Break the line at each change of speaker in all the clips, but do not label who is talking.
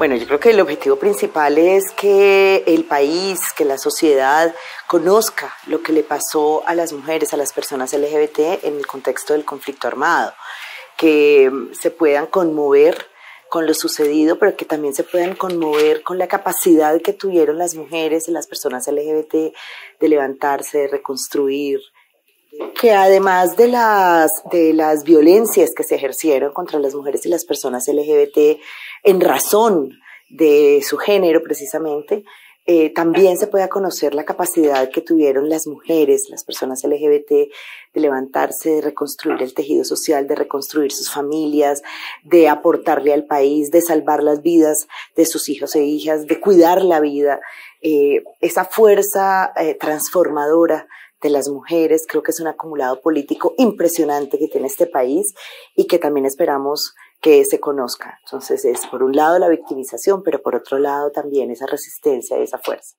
Bueno, yo creo que el objetivo principal es que el país, que la sociedad conozca lo que le pasó a las mujeres, a las personas LGBT en el contexto del conflicto armado, que se puedan conmover con lo sucedido, pero que también se puedan conmover con la capacidad que tuvieron las mujeres y las personas LGBT de levantarse, de reconstruir, que además de las violencias que se ejercieron contra las mujeres y las personas LGBT en razón de su género precisamente, también se pueda conocer la capacidad que tuvieron las mujeres, las personas LGBT, de levantarse, de reconstruir el tejido social, de reconstruir sus familias, de aportarle al país, de salvar las vidas de sus hijos e hijas, de cuidar la vida. Esa fuerza transformadora de las mujeres creo que es un acumulado político impresionante que tiene este país y que también esperamos que se conozca. Entonces es por un lado la victimización, pero por otro lado también esa resistencia y esa fuerza.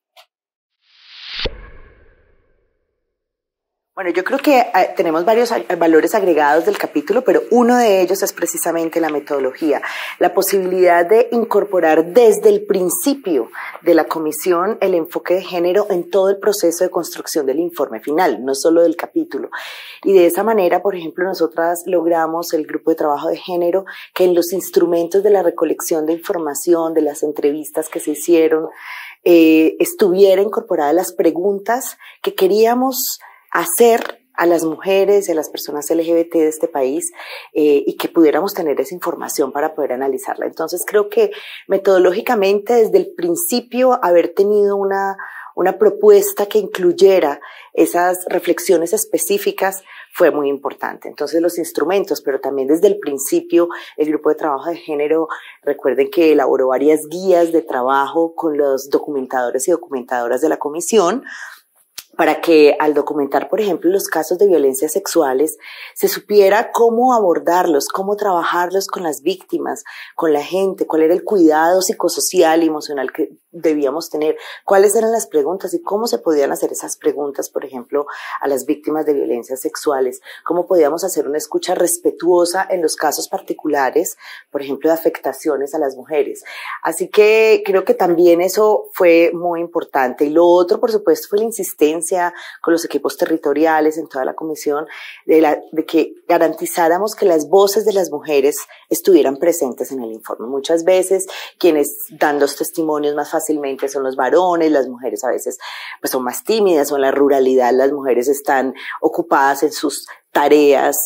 Bueno, yo creo que tenemos varios valores agregados del capítulo, pero uno de ellos es precisamente la metodología, la posibilidad de incorporar desde el principio de la comisión el enfoque de género en todo el proceso de construcción del informe final, no solo del capítulo. Y de esa manera, por ejemplo, nosotras logramos el grupo de trabajo de género que en los instrumentos de la recolección de información, de las entrevistas que se hicieron, estuviera incorporada las preguntas que queríamos hacer a las mujeres y a las personas LGBT de este país y que pudiéramos tener esa información para poder analizarla. Entonces creo que metodológicamente desde el principio haber tenido una propuesta que incluyera esas reflexiones específicas fue muy importante. Entonces los instrumentos, pero también desde el principio el grupo de trabajo de género, recuerden que elaboró varias guías de trabajo con los documentadores y documentadoras de la comisión, para que al documentar, por ejemplo, los casos de violencia sexuales, se supiera cómo abordarlos, cómo trabajarlos con las víctimas, con la gente, cuál era el cuidado psicosocial y emocional que debíamos tener, cuáles eran las preguntas y cómo se podían hacer esas preguntas, por ejemplo, a las víctimas de violencias sexuales, cómo podíamos hacer una escucha respetuosa en los casos particulares, por ejemplo, de afectaciones a las mujeres. Así que creo que también eso fue muy importante. Y lo otro, por supuesto, fue la insistencia con los equipos territoriales en toda la comisión de que garantizáramos que las voces de las mujeres estuvieran presentes en el informe. Muchas veces quienes dan los testimonios más fácilmente son los varones, las mujeres a veces pues son más tímidas, o en la ruralidad las mujeres están ocupadas en sus tareas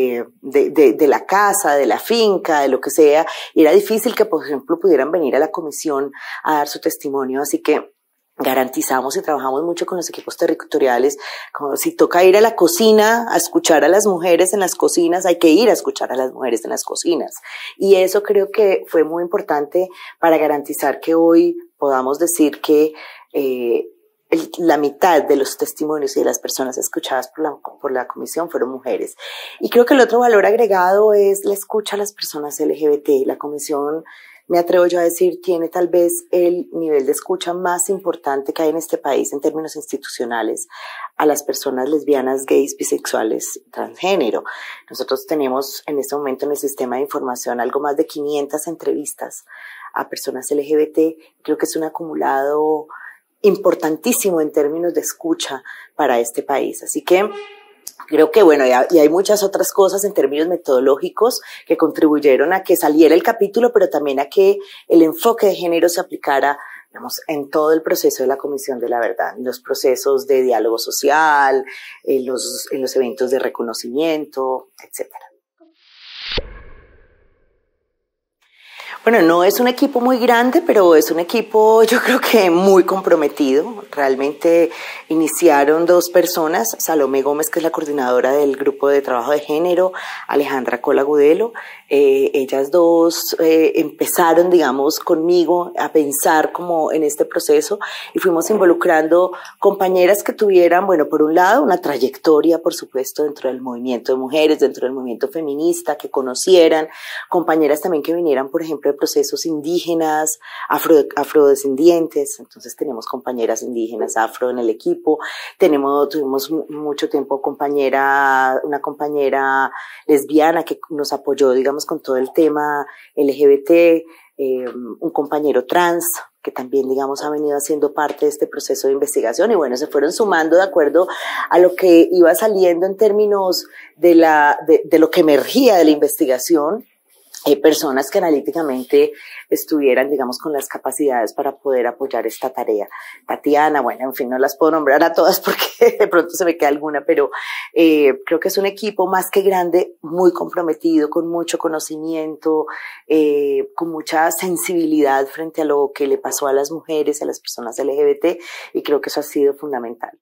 de la casa, de la finca, de lo que sea, y era difícil que, por ejemplo, pudieran venir a la comisión a dar su testimonio, así que garantizamos y trabajamos mucho con los equipos territoriales, como si toca ir a la cocina a escuchar a las mujeres en las cocinas, hay que ir a escuchar a las mujeres en las cocinas. Y eso creo que fue muy importante para garantizar que hoy podamos decir que la mitad de los testimonios y de las personas escuchadas por la comisión fueron mujeres. Y creo que el otro valor agregado es la escucha a las personas LGBT. La comisión, me atrevo yo a decir, tiene tal vez el nivel de escucha más importante que hay en este país en términos institucionales a las personas lesbianas, gays, bisexuales, transgénero. Nosotros tenemos en este momento en el sistema de información algo más de 500 entrevistas a personas LGBT. Creo que es un acumulado importantísimo en términos de escucha para este país. Así que creo que, bueno, y hay muchas otras cosas en términos metodológicos que contribuyeron a que saliera el capítulo, pero también a que el enfoque de género se aplicara, digamos, en todo el proceso de la Comisión de la Verdad, en los procesos de diálogo social, en los eventos de reconocimiento, etcétera. Bueno, no es un equipo muy grande, pero es un equipo, yo creo que muy comprometido. Realmente iniciaron 2 personas, Salomé Gómez, que es la coordinadora del grupo de trabajo de género, Alejandra Cola Gudelo. Ellas 2 empezaron, digamos, conmigo a pensar como en este proceso y fuimos involucrando compañeras que tuvieran, bueno, por un lado, una trayectoria, por supuesto, dentro del movimiento de mujeres, dentro del movimiento feminista, que conocieran, compañeras también que vinieran, por ejemplo, de procesos indígenas, afrodescendientes, entonces tenemos compañeras indígenas afro en el equipo, tuvimos mucho tiempo una compañera lesbiana que nos apoyó, digamos, con todo el tema LGBT, un compañero trans, que también, digamos, ha venido haciendo parte de este proceso de investigación y bueno, se fueron sumando de acuerdo a lo que iba saliendo en términos de lo que emergía de la investigación, personas que analíticamente estuvieran, digamos, con las capacidades para poder apoyar esta tarea. Tatiana, bueno, en fin, no las puedo nombrar a todas porque de pronto se me queda alguna, pero creo que es un equipo más que grande, muy comprometido, con mucho conocimiento, con mucha sensibilidad frente a lo que le pasó a las mujeres, a las personas LGBT, y creo que eso ha sido fundamental.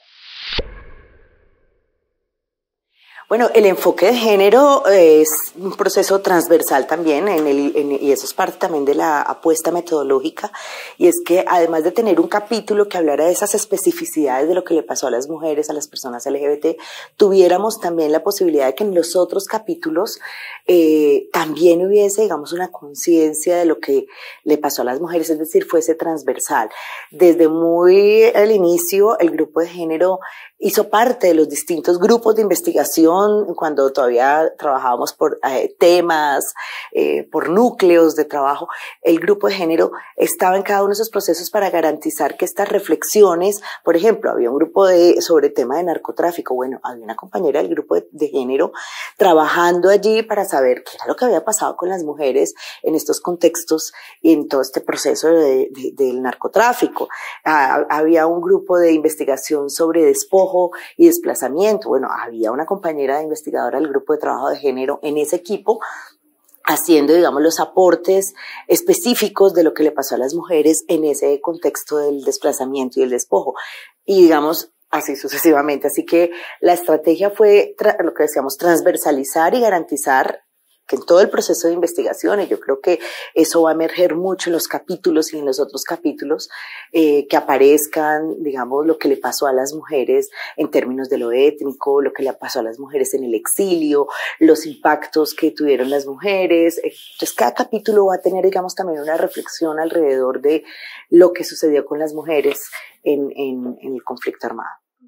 Bueno, el enfoque de género es un proceso transversal también, y eso es parte también de la apuesta metodológica, y es que además de tener un capítulo que hablara de esas especificidades de lo que le pasó a las mujeres, a las personas LGBT, tuviéramos también la posibilidad de que en los otros capítulos también hubiese, digamos, una conciencia de lo que le pasó a las mujeres, es decir, fuese transversal. Desde muy al inicio, el grupo de género hizo parte de los distintos grupos de investigación cuando todavía trabajábamos por temas, por núcleos de trabajo. El grupo de género estaba en cada uno de esos procesos para garantizar que estas reflexiones, por ejemplo, había un grupo sobre tema de narcotráfico. Bueno, había una compañera del grupo de género trabajando allí para saber qué era lo que había pasado con las mujeres en estos contextos y en todo este proceso del narcotráfico. Había un grupo de investigación sobre despojo y desplazamiento. Bueno, había una compañera investigadora del grupo de trabajo de género en ese equipo haciendo, digamos, los aportes específicos de lo que le pasó a las mujeres en ese contexto del desplazamiento y el despojo. Y, digamos, así sucesivamente. Así que la estrategia fue lo que decíamos, transversalizar y garantizar que en todo el proceso de investigación, y yo creo que eso va a emerger mucho en los capítulos y en los otros capítulos, que aparezcan, digamos, lo que le pasó a las mujeres en términos de lo étnico, lo que le pasó a las mujeres en el exilio, los impactos que tuvieron las mujeres. Entonces, cada capítulo va a tener, digamos, también una reflexión alrededor de lo que sucedió con las mujeres en el conflicto armado.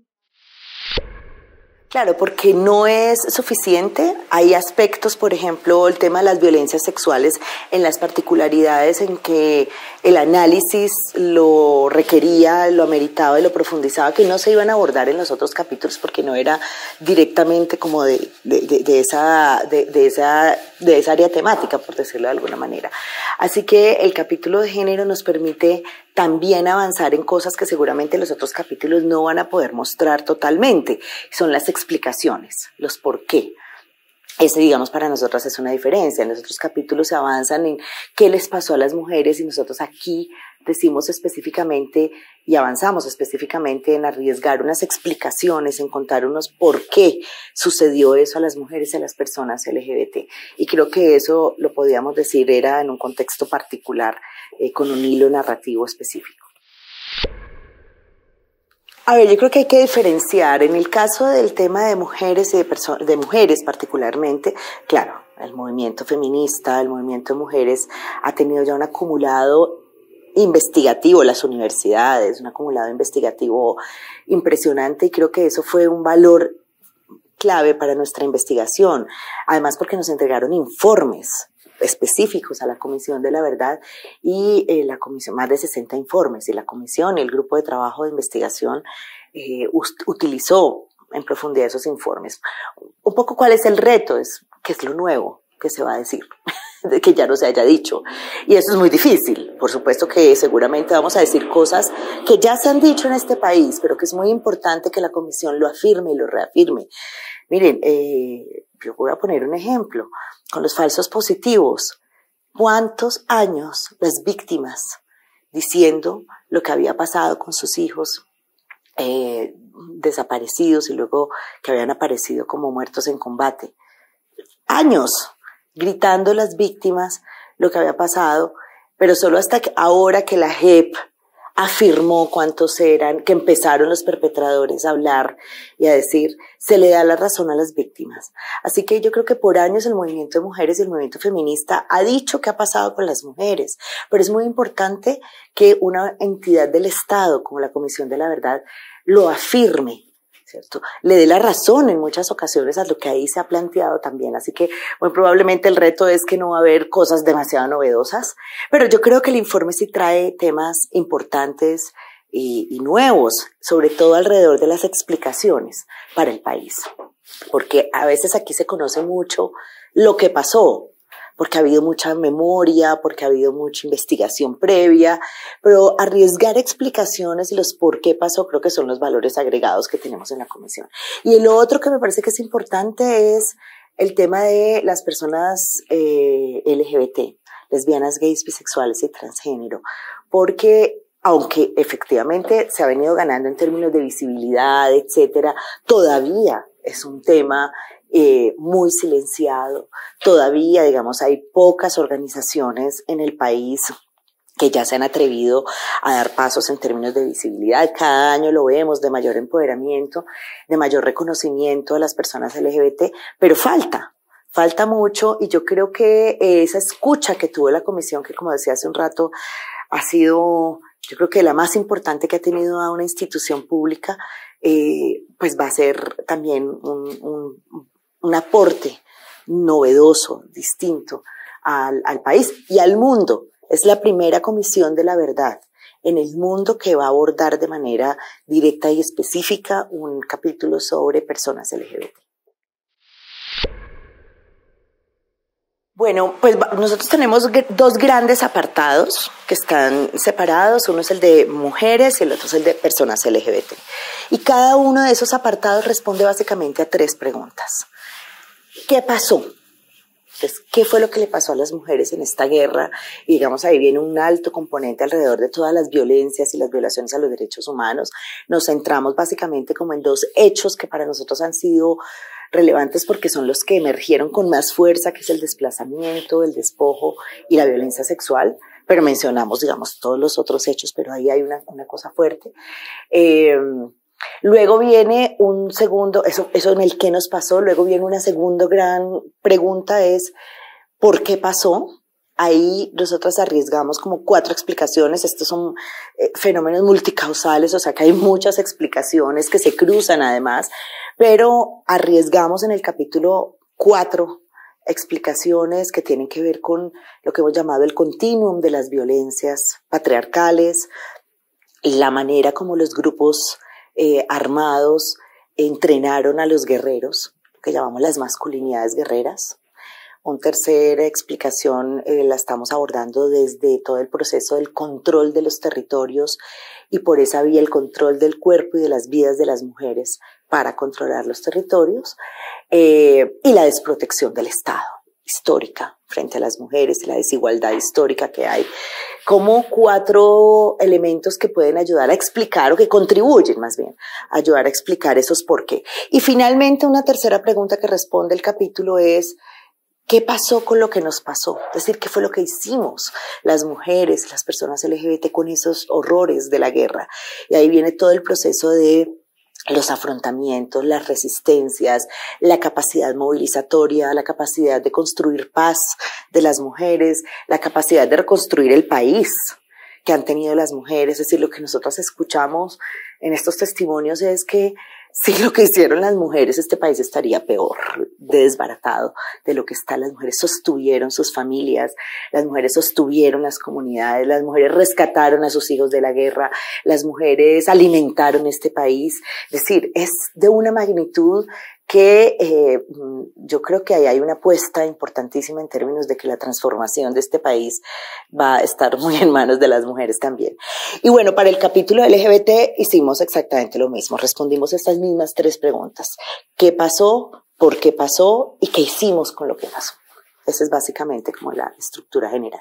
Claro, porque no es suficiente. Hay aspectos, por ejemplo, el tema de las violencias sexuales, en las particularidades en que el análisis lo requería, lo ameritaba y lo profundizaba, que no se iban a abordar en los otros capítulos porque no era directamente como de esa área temática, por decirlo de alguna manera. Así que el capítulo de género nos permite también avanzar en cosas que seguramente los otros capítulos no van a poder mostrar totalmente. Son las explicaciones, los por qué. Ese, digamos, para nosotros es una diferencia. En los otros capítulos se avanzan en qué les pasó a las mujeres y nosotros aquí decimos específicamente y avanzamos específicamente en arriesgar unas explicaciones, en contar unos por qué sucedió eso a las mujeres y a las personas LGBT. Y creo que eso, lo podíamos decir, era en un contexto particular, con un hilo narrativo específico. A ver, yo creo que hay que diferenciar. En el caso del tema de mujeres y de mujeres particularmente, claro, el movimiento feminista, el movimiento de mujeres ha tenido ya un acumulado investigativo, las universidades, un acumulado investigativo impresionante, y creo que eso fue un valor clave para nuestra investigación. Además, porque nos entregaron informes específicos a la Comisión de la Verdad y la comisión, más de 60 informes, y la comisión y el grupo de trabajo de investigación utilizó en profundidad esos informes. Un poco cuál es el reto, qué es lo nuevo que se va a decir, que ya no se haya dicho, y eso es muy difícil. Por supuesto que seguramente vamos a decir cosas que ya se han dicho en este país, pero que es muy importante que la comisión lo afirme y lo reafirme. Miren, yo voy a poner un ejemplo. Con los falsos positivos, ¿cuántos años las víctimas diciendo lo que había pasado con sus hijos desaparecidos y luego que habían aparecido como muertos en combate? Años gritando las víctimas lo que había pasado, pero solo hasta que ahora que la JEP afirmó cuántos eran, que empezaron los perpetradores a hablar y a decir, se le da la razón a las víctimas. Así que yo creo que por años el movimiento de mujeres y el movimiento feminista ha dicho qué ha pasado con las mujeres, pero es muy importante que una entidad del Estado, como la Comisión de la Verdad, lo afirme, ¿cierto? Le dé la razón en muchas ocasiones a lo que ahí se ha planteado también. Así que muy probablemente el reto es que no va a haber cosas demasiado novedosas, pero yo creo que el informe sí trae temas importantes y nuevos, sobre todo alrededor de las explicaciones para el país. Porque a veces aquí se conoce mucho lo que pasó, porque ha habido mucha memoria, porque ha habido mucha investigación previa, pero arriesgar explicaciones y los por qué pasó creo que son los valores agregados que tenemos en la comisión. Y el otro que me parece que es importante es el tema de las personas LGBT, lesbianas, gays, bisexuales y transgénero, porque aunque efectivamente se ha venido ganando en términos de visibilidad, etcétera, todavía es un tema muy silenciado. Todavía, digamos, hay pocas organizaciones en el país que ya se han atrevido a dar pasos en términos de visibilidad. Cada año lo vemos, de mayor empoderamiento, de mayor reconocimiento a las personas LGBT, pero falta mucho, y yo creo que esa escucha que tuvo la comisión, que como decía hace un rato, ha sido, yo creo que la más importante que ha tenido a una institución pública, pues va a ser también un aporte novedoso, distinto al país y al mundo. Es la primera comisión de la verdad en el mundo que va a abordar de manera directa y específica un capítulo sobre personas LGBT. Bueno, pues nosotros tenemos dos grandes apartados que están separados. Uno es el de mujeres y el otro es el de personas LGBT. Y cada uno de esos apartados responde básicamente a 3 preguntas. ¿Qué pasó? Entonces, ¿qué fue lo que le pasó a las mujeres en esta guerra? Y digamos, ahí viene un alto componente alrededor de todas las violencias y las violaciones a los derechos humanos. Nos centramos básicamente como en 2 hechos que para nosotros han sido relevantes porque son los que emergieron con más fuerza, que es el desplazamiento, el despojo y la violencia sexual. Pero mencionamos, digamos, todos los otros hechos, pero ahí hay una cosa fuerte. Luego viene un segundo, eso en el que nos pasó, luego viene una segunda gran pregunta, es ¿por qué pasó? Ahí nosotros arriesgamos como 4 explicaciones. Estos son fenómenos multicausales, o sea que hay muchas explicaciones que se cruzan además, pero arriesgamos en el capítulo 4 explicaciones que tienen que ver con lo que hemos llamado el continuum de las violencias patriarcales, la manera como los grupos armados entrenaron a los guerreros, que llamamos las masculinidades guerreras. Una tercera explicación la estamos abordando desde todo el proceso del control de los territorios y por esa vía el control del cuerpo y de las vidas de las mujeres para controlar los territorios, y la desprotección del Estado histórica frente a las mujeres y la desigualdad histórica que hay, como 4 elementos que pueden ayudar a explicar, o que contribuyen más bien a ayudar a explicar esos por qué. Y finalmente una tercera pregunta que responde el capítulo es ¿qué pasó con lo que nos pasó? Es decir, ¿qué fue lo que hicimos las mujeres, las personas LGBT con esos horrores de la guerra? Y ahí viene todo el proceso de los afrontamientos, las resistencias, la capacidad movilizatoria, la capacidad de construir paz de las mujeres, la capacidad de reconstruir el país que han tenido las mujeres. Es decir, lo que nosotros escuchamos en estos testimonios es que si lo que hicieron las mujeres, este país estaría peor, desbaratado de lo que está. Las mujeres sostuvieron sus familias, las mujeres sostuvieron las comunidades, las mujeres rescataron a sus hijos de la guerra, las mujeres alimentaron este país. Es decir, es de una magnitud que yo creo que ahí hay una apuesta importantísima en términos de que la transformación de este país va a estar muy en manos de las mujeres también. Y bueno, para el capítulo LGBT hicimos exactamente lo mismo, respondimos estas mismas 3 preguntas. ¿Qué pasó? ¿Por qué pasó? ¿Y qué hicimos con lo que pasó? Esa es básicamente como la estructura general.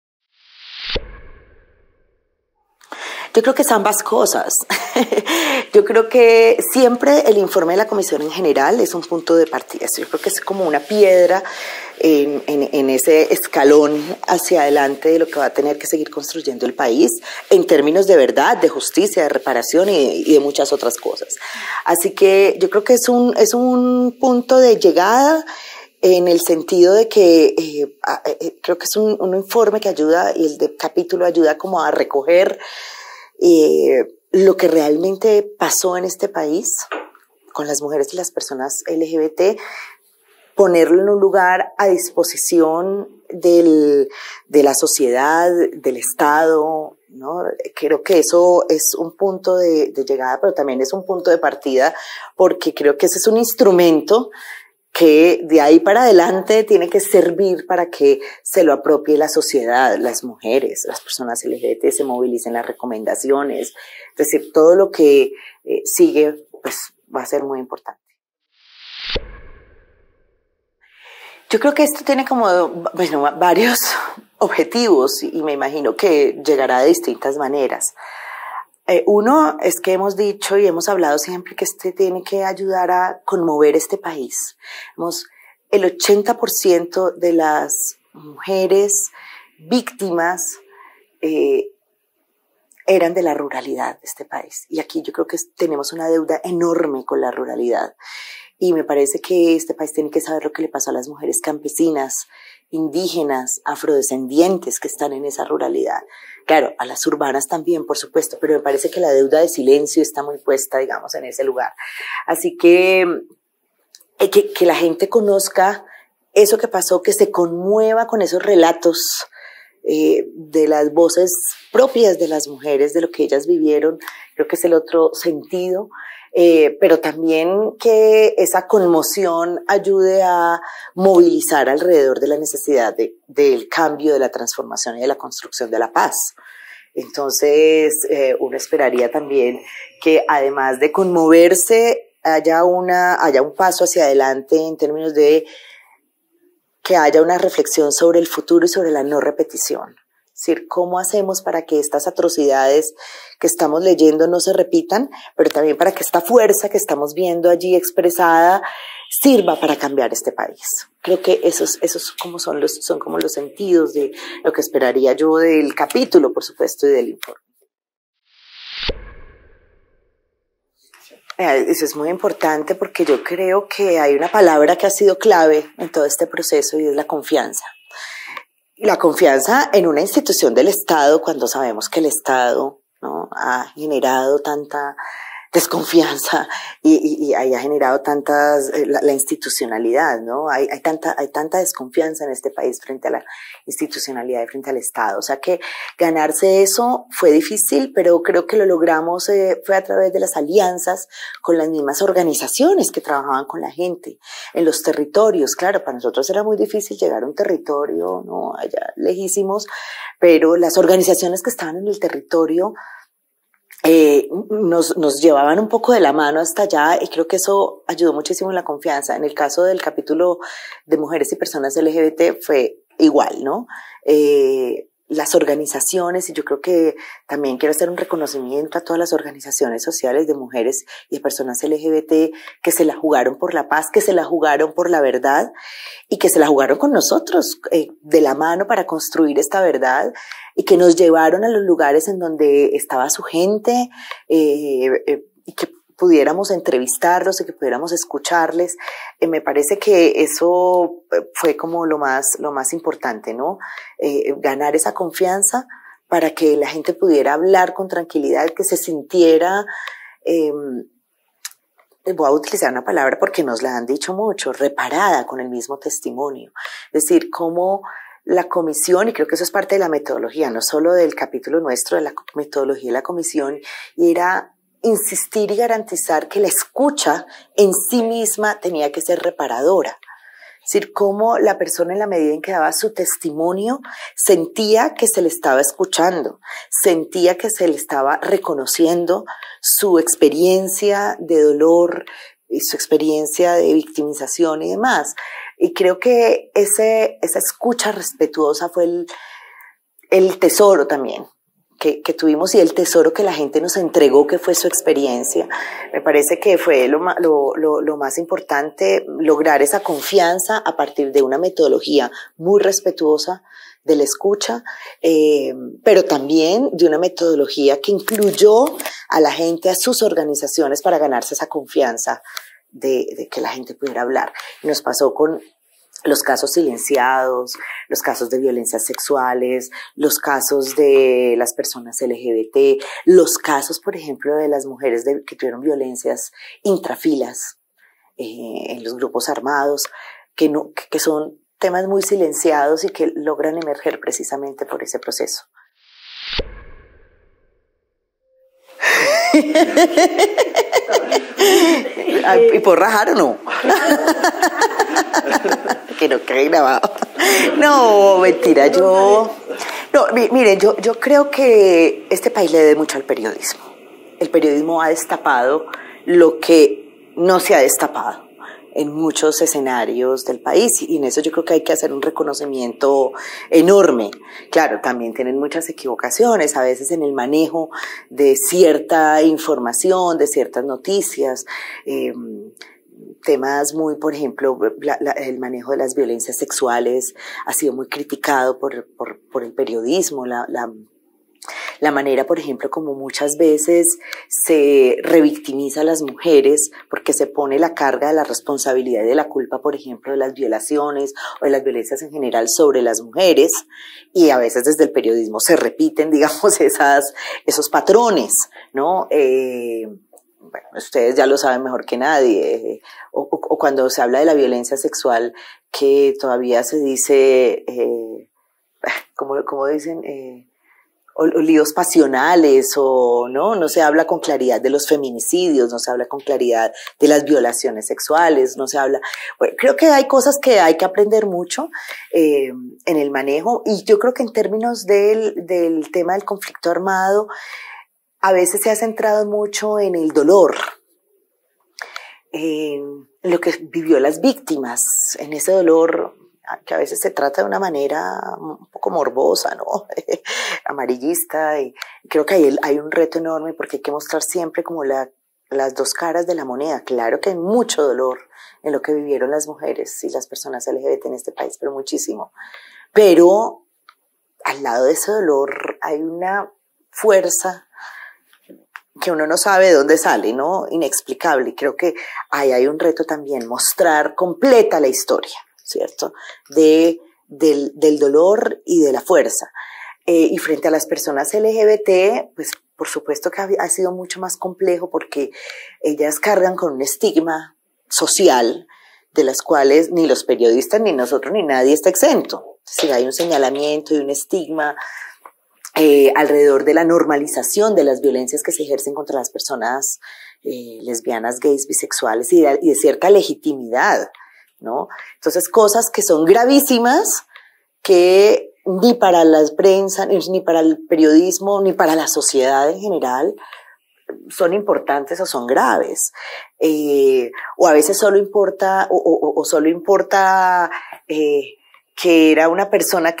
Yo creo que es ambas cosas. Yo creo que siempre el informe de la Comisión en general es un punto de partida. Yo creo que es como una piedra en ese escalón hacia adelante de lo que va a tener que seguir construyendo el país en términos de verdad, de justicia, de reparación y de muchas otras cosas. Así que yo creo que es un punto de llegada en el sentido de que creo que es un informe que ayuda, y el de capítulo ayuda como a recoger lo que realmente pasó en este país con las mujeres y las personas LGBT, ponerlo en un lugar a disposición de la sociedad, del Estado, ¿no? Creo que eso es un punto de llegada, pero también es un punto de partida, porque creo que ese es un instrumento que de ahí para adelante tiene que servir para que se lo apropie la sociedad, las mujeres, las personas LGBT, se movilicen las recomendaciones. Es decir, todo lo que sigue pues va a ser muy importante. Yo creo que esto tiene como varios objetivos y me imagino que llegará de distintas maneras. Uno es que hemos dicho y hemos hablado siempre que este tiene que ayudar a conmover este país. El 80% de las mujeres víctimas eran de la ruralidad de este país. Y aquí yo creo que tenemos una deuda enorme con la ruralidad. Y me parece que este país tiene que saber lo que le pasó a las mujeres campesinas, indígenas, afrodescendientes que están en esa ruralidad. Claro, a las urbanas también, por supuesto, pero me parece que la deuda de silencio está muy puesta, digamos, en ese lugar. Así que la gente conozca eso que pasó, que se conmueva con esos relatos de las voces propias de las mujeres, de lo que ellas vivieron, creo que es el otro sentido. Pero también que esa conmoción ayude a movilizar alrededor de la necesidad del cambio, de la transformación y de la construcción de la paz. Entonces, uno esperaría también que además de conmoverse, haya un paso hacia adelante en términos de que haya una reflexión sobre el futuro y sobre la no repetición. Es decir, ¿cómo hacemos para que estas atrocidades que estamos leyendo no se repitan, pero también para que esta fuerza que estamos viendo allí expresada sirva para cambiar este país? Creo que esos son como los sentidos de lo que esperaría yo del capítulo, por supuesto, y del informe. Eso es muy importante porque yo creo que hay una palabra que ha sido clave en todo este proceso y es la confianza. La confianza en una institución del Estado, cuando sabemos que el Estado, ¿no?, ha generado tanta desconfianza y ha generado la institucionalidad, ¿no? Hay tanta desconfianza en este país frente a la institucionalidad y frente al Estado. O sea que ganarse eso fue difícil, pero creo que lo logramos, fue a través de las alianzas con las mismas organizaciones que trabajaban con la gente en los territorios. Claro, para nosotros era muy difícil llegar a un territorio, ¿no?, allá lejísimos, pero las organizaciones que estaban en el territorio nos llevaban un poco de la mano hasta allá, y creo que eso ayudó muchísimo en la confianza. En el caso del capítulo de mujeres y personas LGBT fue igual, ¿no? Las organizaciones, y yo creo que también quiero hacer un reconocimiento a todas las organizaciones sociales de mujeres y de personas LGBT que se la jugaron por la paz, que se la jugaron por la verdad y que se la jugaron con nosotros de la mano para construir esta verdad, y que nos llevaron a los lugares en donde estaba su gente y que pudiéramos entrevistarlos y que pudiéramos escucharles. Me parece que eso fue como lo más importante, ¿no? Ganar esa confianza para que la gente pudiera hablar con tranquilidad, que se sintiera, voy a utilizar una palabra porque nos la han dicho mucho, reparada con el mismo testimonio. Es decir, cómo la comisión, y creo que eso es parte de la metodología, no solo del capítulo nuestro, de la metodología de la comisión, y era insistir y garantizar que la escucha en sí misma tenía que ser reparadora. Es decir, cómo la persona, en la medida en que daba su testimonio, sentía que se le estaba escuchando, sentía que se le estaba reconociendo su experiencia de dolor y su experiencia de victimización y demás. Y creo que esa escucha respetuosa fue el tesoro también que tuvimos y el tesoro que la gente nos entregó, que fue su experiencia. Me parece que fue lo más importante, lograr esa confianza a partir de una metodología muy respetuosa de la escucha, pero también de una metodología que incluyó a la gente, a sus organizaciones, para ganarse esa confianza de que la gente pudiera hablar. Nos pasó con los casos silenciados, los casos de violencias sexuales, los casos de las personas LGBT, los casos, por ejemplo, de las mujeres que tuvieron violencias intrafilas en los grupos armados, que son temas muy silenciados y que logran emerger precisamente por ese proceso. ¿Y por rajar o no? Que no quede grabado. No, mentira, no, miren, yo creo que este país le debe mucho al periodismo. El periodismo ha destapado lo que no se ha destapado en muchos escenarios del país, y en eso yo creo que hay que hacer un reconocimiento enorme. Claro, también tienen muchas equivocaciones, a veces en el manejo de cierta información, de ciertas noticias, temas muy, por ejemplo, el manejo de las violencias sexuales ha sido muy criticado por el periodismo, la manera, por ejemplo, como muchas veces se revictimiza a las mujeres porque se pone la carga de la responsabilidad y de la culpa, por ejemplo, de las violaciones o de las violencias en general sobre las mujeres, y a veces desde el periodismo se repiten, digamos, esos patrones, ¿no? Bueno, ustedes ya lo saben mejor que nadie, o cuando se habla de la violencia sexual, que todavía se dice, como dicen, o líos pasionales, o no se habla con claridad de los feminicidios, no se habla con claridad de las violaciones sexuales, no se habla. Bueno, creo que hay cosas que hay que aprender mucho en el manejo, y yo creo que en términos del tema del conflicto armado, a veces se ha centrado mucho en el dolor, en lo que vivió las víctimas, en ese dolor que a veces se trata de una manera un poco morbosa, ¿no? Amarillista, y creo que hay un reto enorme, porque hay que mostrar siempre como las dos caras de la moneda. Claro que hay mucho dolor en lo que vivieron las mujeres y las personas LGBT en este país, pero muchísimo. Pero al lado de ese dolor hay una fuerza que uno no sabe de dónde sale, ¿no? Inexplicable. Y creo que ahí hay un reto también, mostrar completa la historia, ¿cierto? Del dolor y de la fuerza. Y frente a las personas LGBT, pues por supuesto que ha sido mucho más complejo, porque ellas cargan con un estigma social de las cuales ni los periodistas, ni nosotros, ni nadie está exento. Es decir, hay un señalamiento y un estigma alrededor de la normalización de las violencias que se ejercen contra las personas lesbianas, gays, bisexuales, y de cierta legitimidad, ¿no? Entonces, cosas que son gravísimas, que ni para la prensa, ni para el periodismo, ni para la sociedad en general son importantes o son graves. O a veces solo importa, o solo importa que era una persona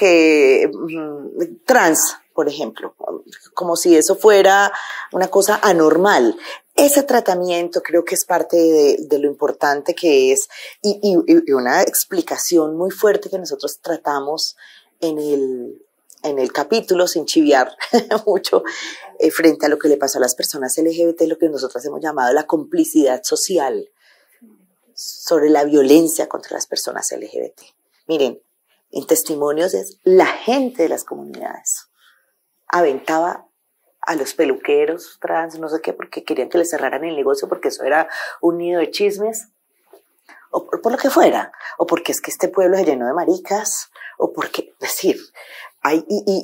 trans, por ejemplo, como si eso fuera una cosa anormal. Ese tratamiento creo que es parte de lo importante que es, y una explicación muy fuerte que nosotros tratamos en el capítulo, sin chiviar mucho, frente a lo que le pasó a las personas LGBT, lo que nosotros hemos llamado la complicidad social sobre la violencia contra las personas LGBT. Miren, en testimonios es la gente de las comunidades aventaba a los peluqueros trans, no sé qué, porque querían que les cerraran el negocio, porque eso era un nido de chismes, o por lo que fuera, o porque es que este pueblo se llenó de maricas, o porque, es decir, hay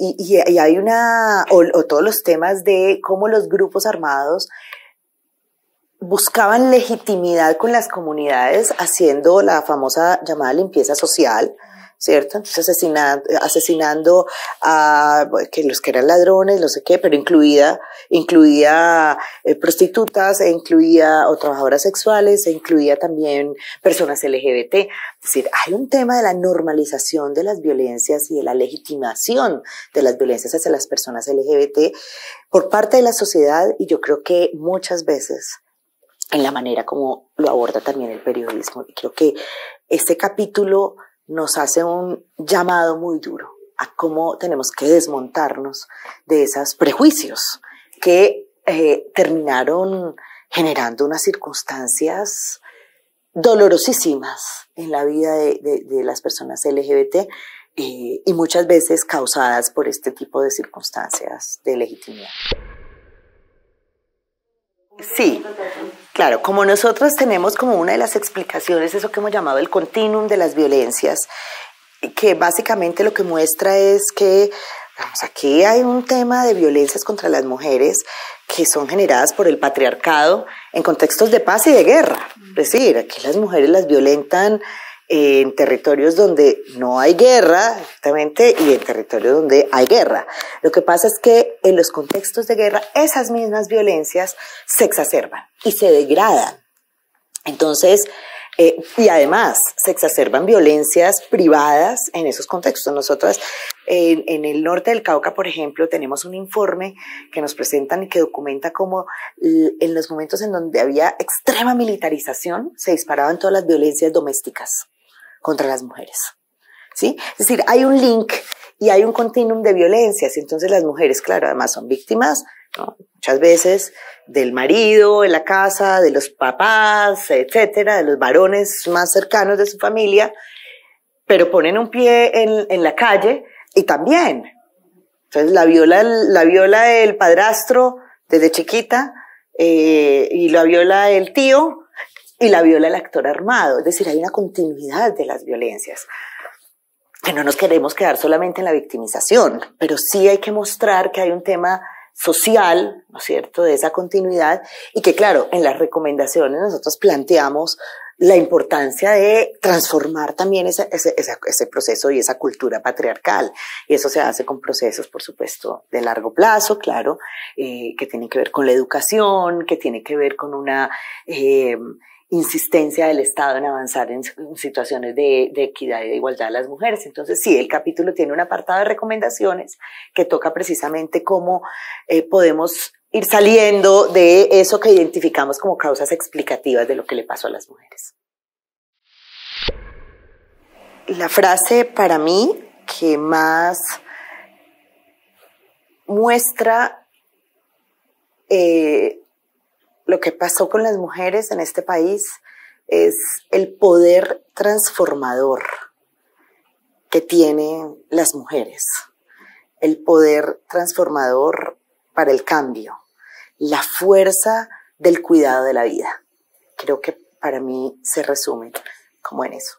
o todos los temas de cómo los grupos armados buscaban legitimidad con las comunidades, haciendo la famosa llamada limpieza social, ¿cierto? Entonces asesinando a que los que eran ladrones, no sé qué, pero incluía prostitutas, incluía o trabajadoras sexuales, incluía también personas LGBT. Es decir, hay un tema de la normalización de las violencias y de la legitimación de las violencias hacia las personas LGBT por parte de la sociedad, y yo creo que muchas veces en la manera como lo aborda también el periodismo. Y creo que este capítulo nos hace un llamado muy duro a cómo tenemos que desmontarnos de esos prejuicios que terminaron generando unas circunstancias dolorosísimas en la vida de las personas LGBT y muchas veces causadas por este tipo de circunstancias de legitimidad. Sí, claro, como nosotros tenemos como una de las explicaciones eso que hemos llamado el continuum de las violencias, que básicamente lo que muestra es que vamos, aquí hay un tema de violencias contra las mujeres que son generadas por el patriarcado en contextos de paz y de guerra. Es decir, aquí las mujeres las violentan en territorios donde no hay guerra, exactamente, y en territorios donde hay guerra. Lo que pasa es que en los contextos de guerra esas mismas violencias se exacerban y se degradan. Entonces, y además se exacerban violencias privadas en esos contextos. Nosotras en el norte del Cauca, por ejemplo, tenemos un informe que nos presentan y que documenta cómo en los momentos en donde había extrema militarización se disparaban todas las violencias domésticas contra las mujeres, ¿sí? Es decir, hay un link y hay un continuum de violencias, y entonces las mujeres, claro, además son víctimas, ¿no? Muchas veces del marido en la casa, de los papás, etcétera, de los varones más cercanos de su familia, pero ponen un pie en la calle y también. Entonces la viola el padrastro desde chiquita, y la viola el tío, y la viola el actor armado. Es decir, hay una continuidad de las violencias. Que no nos queremos quedar solamente en la victimización, pero sí hay que mostrar que hay un tema social, ¿no es cierto?, de esa continuidad, y que claro, en las recomendaciones nosotros planteamos la importancia de transformar también ese proceso y esa cultura patriarcal. Y eso se hace con procesos, por supuesto, de largo plazo, claro, que tienen que ver con la educación, que tiene que ver con una insistencia del Estado en avanzar en situaciones de equidad y de igualdad de las mujeres. Entonces, sí, el capítulo tiene un apartado de recomendaciones que toca precisamente cómo podemos ir saliendo de eso que identificamos como causas explicativas de lo que le pasó a las mujeres. La frase para mí que más muestra lo que pasó con las mujeres en este país es el poder transformador que tienen las mujeres, el poder transformador para el cambio, la fuerza del cuidado de la vida. Creo que para mí se resume como en eso.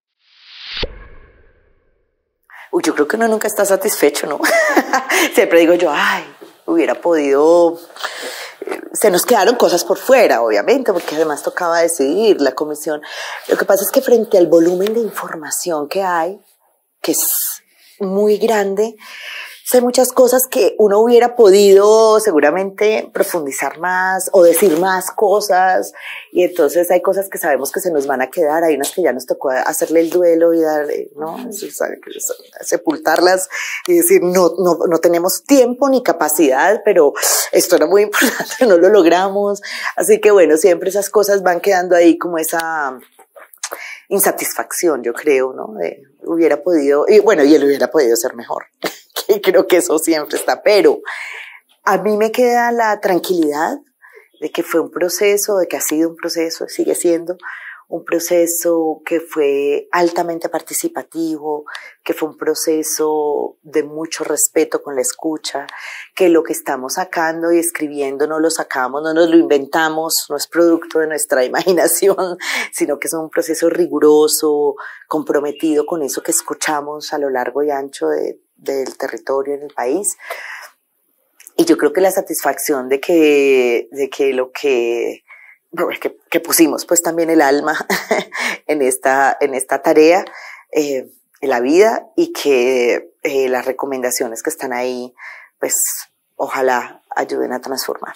Yo creo que uno nunca está satisfecho, ¿no? Siempre digo yo, ay, hubiera podido... Se nos quedaron cosas por fuera, obviamente, porque además tocaba decidir la comisión. Lo que pasa es que frente al volumen de información que hay, que es muy grande, hay muchas cosas que uno hubiera podido seguramente profundizar más o decir más cosas, y entonces hay cosas que sabemos que se nos van a quedar, hay unas que ya nos tocó hacerle el duelo y dar, ¿no? Sepultarlas y decir no tenemos tiempo ni capacidad, pero esto era muy importante, no lo logramos. Así que bueno, siempre esas cosas van quedando ahí como esa insatisfacción, yo creo, ¿no? Hubiera podido, y bueno, y él hubiera podido ser mejor. Creo que eso siempre está, pero a mí me queda la tranquilidad de que fue un proceso, de que ha sido un proceso, sigue siendo un proceso que fue altamente participativo, que fue un proceso de mucho respeto con la escucha, que lo que estamos sacando y escribiendo no lo sacamos, no nos lo inventamos, no es producto de nuestra imaginación, sino que es un proceso riguroso, comprometido con eso que escuchamos a lo largo y ancho del territorio en el país. Y yo creo que la satisfacción de que lo que pusimos pues también el alma en esta tarea, la vida y que las recomendaciones que están ahí, pues ojalá ayuden a transformar.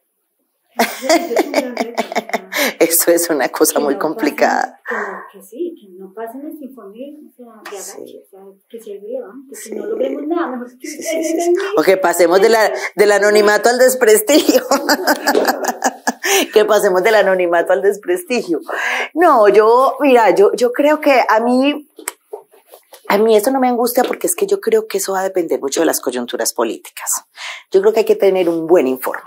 Eso es una cosa muy complicada.
Que sí, que no pasen este informe, o sea, de agache, o sea, que sea irrelevante, que no logremos nada, mejor que
o que pasemos del anonimato al desprestigio. Que pasemos del anonimato al desprestigio. No, mira, yo creo que a mí eso no me angustia porque es que yo creo que eso va a depender mucho de las coyunturas políticas. Yo creo que hay que tener un buen informe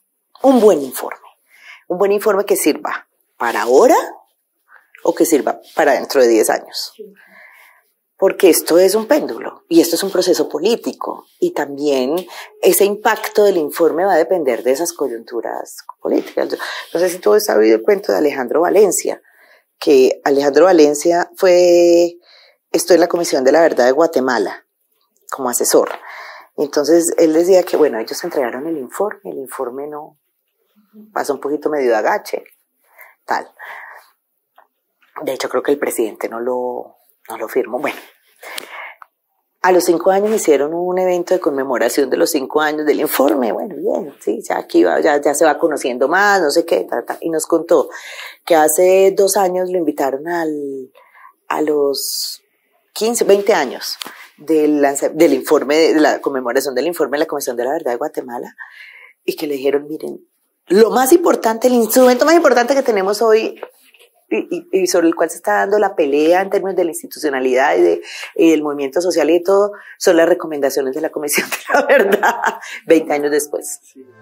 que sirva para ahora o que sirva para dentro de 10 años. Porque esto es un péndulo y esto es un proceso político y también ese impacto del informe va a depender de esas coyunturas políticas. No sé si tú has sabido el cuento de Alejandro Valencia, que Alejandro Valencia estuvo en la Comisión de la Verdad de Guatemala como asesor. Entonces él decía que bueno, ellos entregaron el informe no pasó un poquito medio de agache, tal. De hecho creo que el presidente no lo firmó. Bueno, a los 5 años hicieron un evento de conmemoración de los 5 años del informe. Bueno, bien, sí, ya aquí ya se va conociendo más, no sé qué, y nos contó que hace 2 años lo invitaron a los 15, 20 años del informe, de la conmemoración del informe de la Comisión de la Verdad de Guatemala, y que le dijeron, miren, lo más importante, el instrumento más importante que tenemos hoy y sobre el cual se está dando la pelea en términos de la institucionalidad y del movimiento social y de todo, son las recomendaciones de la Comisión de la Verdad, 20 años después.